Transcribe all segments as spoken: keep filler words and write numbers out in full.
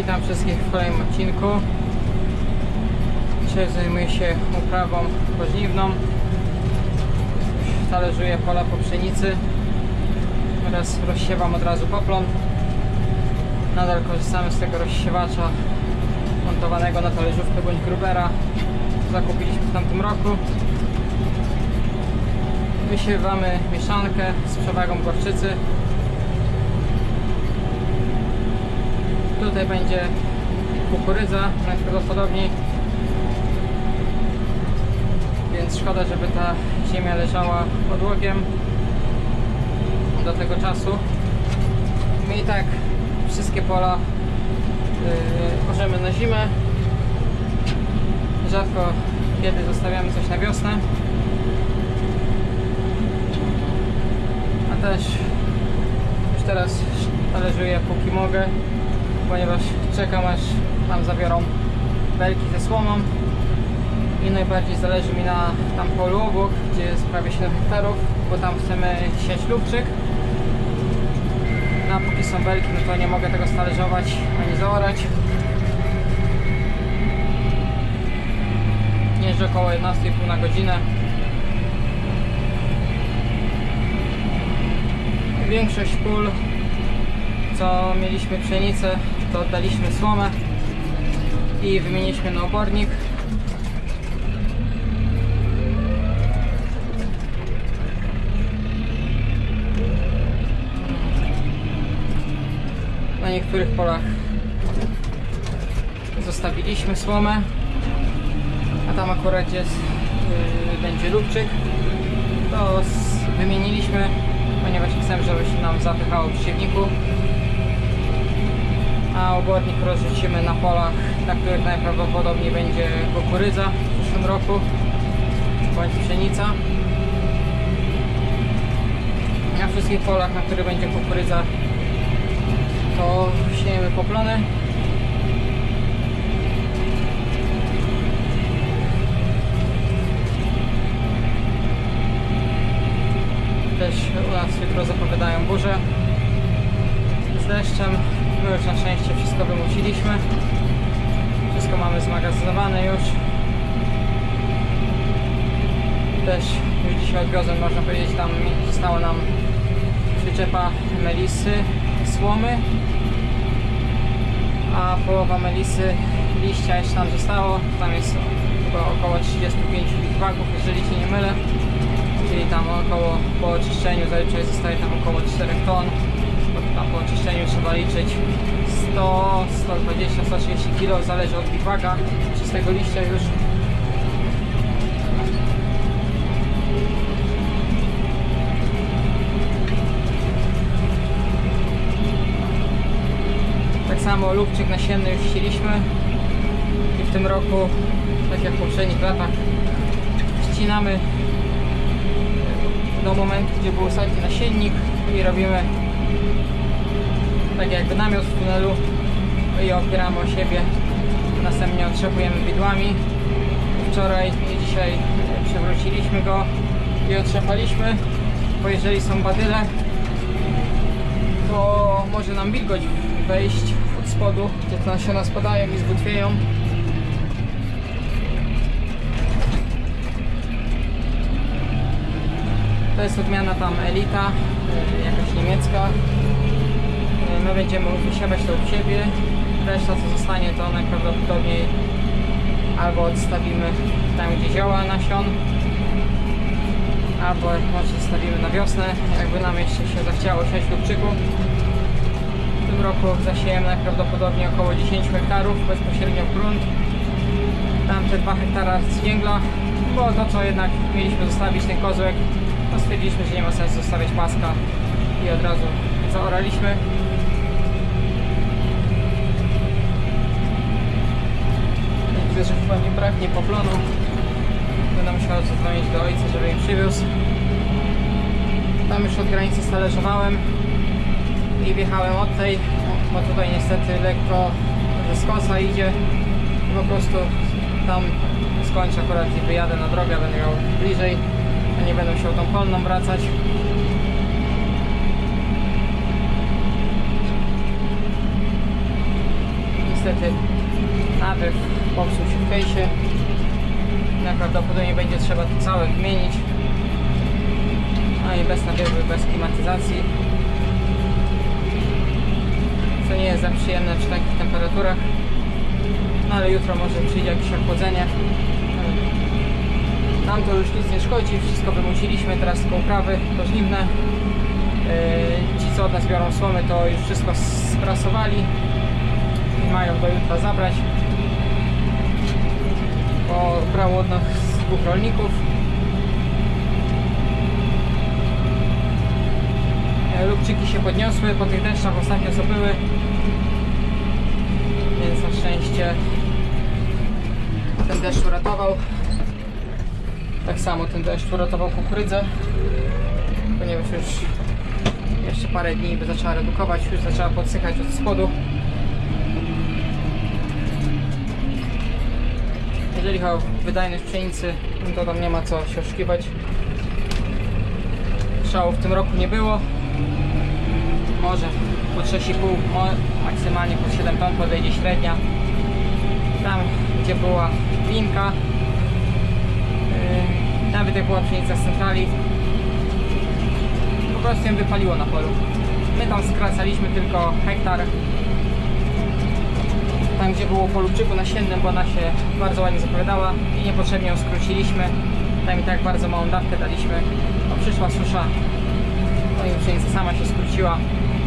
Witam wszystkich w kolejnym odcinku. Dzisiaj zajmuję się uprawą pożniwną. Talerzuję pola po pszenicy oraz rozsiewam od razu poplon. Nadal korzystamy z tego rozsiewacza montowanego na talerzówkę bądź grubera. Zakupiliśmy w tamtym roku. Wysiewamy mieszankę z przewagą gorczycy. Tutaj będzie kukurydza najprawdopodobniej, więc szkoda, żeby ta ziemia leżała odłogiem do tego czasu. My i tak wszystkie pola yy, orzemy na zimę. Rzadko kiedy zostawiamy coś na wiosnę. A też już teraz talerzuję póki mogę, ponieważ czekam aż tam zabiorą belki ze słomą i najbardziej zależy mi na tam polu obok, gdzie jest prawie siedem hektarów, bo tam chcemy siać lubczyk. No, a póki są belki, no to nie mogę tego stalerzować ani zaorać. Jeżdżę około jedenaście i pół na godzinę. Większość pól, co mieliśmy pszenicę, to oddaliśmy słomę i wymieniliśmy na obornik. Na niektórych polach zostawiliśmy słomę, a tam akurat jest, yy, będzie lubczyk, to wymieniliśmy, ponieważ chcemy, żeby się nam zapychało przy siewniku. A obornik rozrzucimy na polach, na których najprawdopodobniej będzie kukurydza w przyszłym roku bądź pszenica. Na wszystkich polach, na których będzie kukurydza, to siejemy poplony. Też u nas jutro zapowiadają burze z deszczem. My już na szczęście wszystko wymusiliśmy. Wszystko mamy zmagazynowane już. Też już dzisiaj odwiozłem, można powiedzieć, tam została nam przyczepa melisy, słomy, a połowa melisy liścia jeszcze nam zostało. Tam jest chyba około trzydzieści pięć litrów, jeżeli się nie mylę. Czyli tam około, po oczyszczeniu zazwyczaj zostaje tam około czterech ton. Tam po oczyszczeniu trzeba liczyć sto, sto dwadzieścia, sto trzydzieści kg, zależy od bitwaga czystego liścia już. Tak samo lubczyk nasienny już chcieliśmy i w tym roku, tak jak w poprzednich latach, ścinamy do momentu, gdzie był ostatni nasiennik i robimy tak jakby namiot w tunelu i opieramy o siebie. Następnie otrzepujemy widłami. Wczoraj i dzisiaj przewróciliśmy go i otrzepaliśmy, bo jeżeli są badyle, to może nam wilgoć wejść od spodu, gdzie te nasiona spadają i zbutwieją. To jest odmiana tam Elita, jakaś niemiecka. My będziemy wysiewać to u siebie. Reszta co zostanie, to najprawdopodobniej albo odstawimy tam, gdzie zioła nasion, albo może zostawimy na wiosnę, jakby nam jeszcze się zachciało siać lubczyku. W tym roku zasiejemy najprawdopodobniej około dziesięć hektarów bezpośrednio w grunt. Tam te dwa hektara z węgla, bo to co jednak mieliśmy zostawić, ten kozłek, to stwierdziliśmy, że nie ma sensu zostawiać paska i od razu zaoraliśmy. Widzę, że chyba nie braknie poplonu. Będę musiał zadzwonić do ojca, żeby im przywiózł. Tam już od granicy stalerzowałem i wjechałem od tej, bo tutaj niestety lekko ze skosa idzie. I po prostu tam skończę akurat i wyjadę na drogę, będę miał bliżej, a nie będę musiał tą polną wracać. niestety nawiew popsuł się w fejsie. Najprawdopodobniej będzie trzeba to całe wymienić. No i bez nawiewu, bez klimatyzacji, co nie jest za przyjemne przy takich temperaturach. No ale jutro może przyjdzie jakieś ochłodzenie. Nam to już nic nie szkodzi, wszystko wymuciliśmy, teraz tylko uprawy pożniwne. Ci, co od nas biorą słomy, to już wszystko sprasowali i mają do jutra zabrać, bo brało od nas dwóch rolników. Lubczyki się podniosły po tych deszczach ostatnio, co były, więc na szczęście ten deszcz uratował. Tak samo ten deszcz uratował kukurydzę, ponieważ już jeszcze parę dni by zaczęła redukować, już zaczęła podsychać od spodu. Jeżeli chodzi o wydajność pszenicy, to tam nie ma co się oszukiwać. Szału w tym roku nie było. Może po sześć i pół, maksymalnie po siedem ton podejdzie średnia. Tam, gdzie była winka, yy, nawet jak była pszenica z centrali, po prostu ją wypaliło na polu. My tam skracaliśmy tylko hektar. Tam, gdzie było po lubczyku nasiennym, bo ona się bardzo ładnie zapowiadała i niepotrzebnie ją skróciliśmy. Tam i tak bardzo małą dawkę daliśmy. No, przyszła susza, no i pszenica sama się skróciła.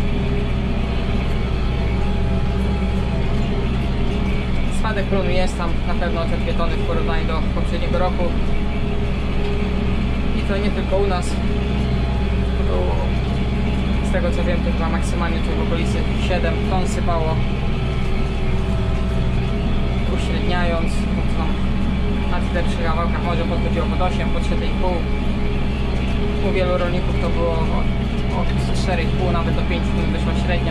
Spadek plonu jest tam na pewno te dwie tony w porównaniu do poprzedniego roku. I to nie tylko u nas. To z tego co wiem, to chyba maksymalnie tu w okolicy siedem ton sypało. Uśredniając, no, na tych lepszych kawałkach może podchodziło pod osiem, pod siedem i pół. U wielu rolników to było od cztery i pół nawet do pięciu wyszła średnia.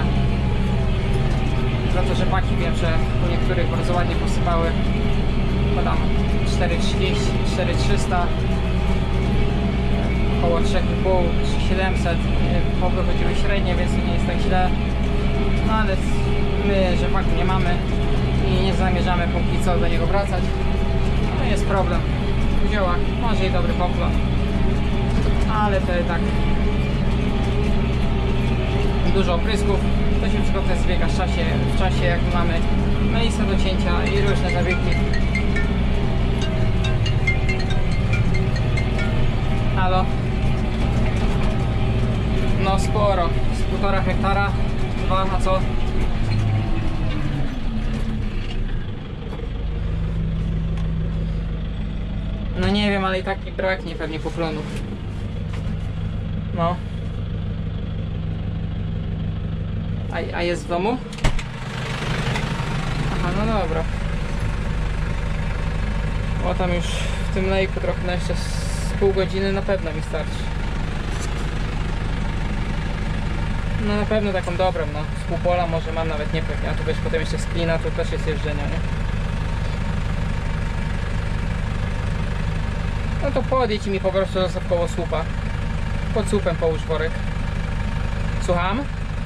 Za to rzepaki wiem, że u niektórych bardzo ładnie posypały. Podam cztery trzydzieści, cztery trzysta, około trzy i pół, trzy siedemset. Wychodziły średnie, więc nie jest tak źle. No ale my rzepaku nie mamy i nie zamierzamy póki co do niego wracać. No jest problem w ziołach, może i dobry poplon, ale to tak dużo oprysków, to się wszystko też zbiega w czasie, w czasie jak mamy miejsce do cięcia i różne zabiegi. Halo? No sporo, z półtora hektara, dwa, a co? No nie wiem, ale i tak mi braknie pewnie poplonów. No. A, a jest w domu? Aha, no dobra. O, tam już w tym lejku trochę na jeszcze z pół godziny na pewno mi starczy. No na pewno taką dobrą, no. Z pół pola może mam, nawet nie pewnie. A tu wiesz, potem jeszcze z klina, to też jest jeżdżenia, nie? No to podjedź i mi po prostu zostaw koło słupa. Pod słupem połóż worek. Słucham?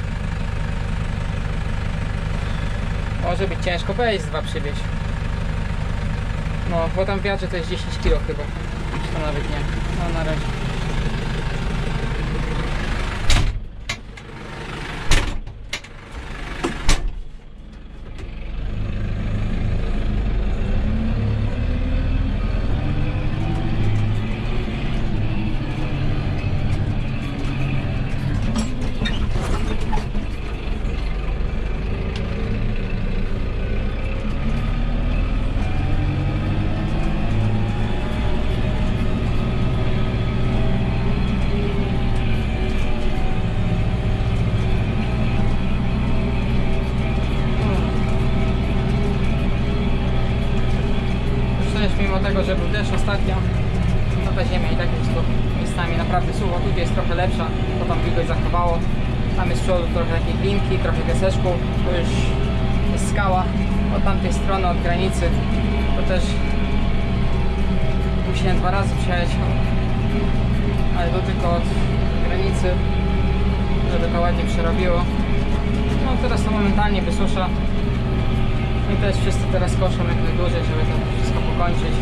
Może być ciężko, weź dwa przywieź. No, bo tam wiatr, że to jest dziesięć kilo chyba. To nawet nie. No na razie. Mimo tego, że był deszcz ostatnio, no ta ziemia i tak jest to miejscami naprawdę sucho. Tu jest trochę lepsza, bo tam wilgoć zachowało. Tam jest z przodu trochę takiej glinki, trochę piaseczku. Tu już jest skała. Od tamtej strony, od granicy, to też musiałem dwa razy przejechać, ale to tylko od granicy, żeby to ładnie przerobiło. No teraz to momentalnie wysusza. I też wszyscy teraz koszą jak najdłużej, żeby to wszystko pokończyć.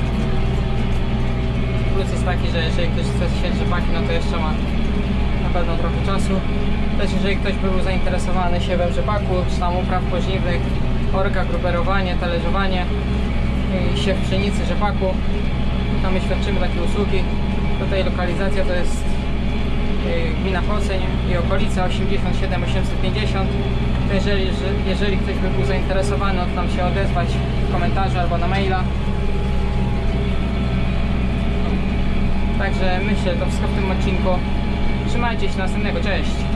Plus jest taki, że jeżeli ktoś chce sieć rzepaki, no to jeszcze ma na pewno trochę czasu. Też jeżeli ktoś był zainteresowany siewem rzepaku, czy tam upraw pożniwnych, orka, gruberowanie, talerzowanie, siew pszenicy, rzepaku, tam my świadczymy takie usługi. Tutaj lokalizacja to jest gmina Poceń i okolica osiemdziesiąt siedem osiemset pięćdziesiąt. To jeżeli, jeżeli ktoś by był zainteresowany, to tam się odezwać w komentarzu albo na maila. Także myślę, to wszystko w tym odcinku. Trzymajcie się, następnego, cześć!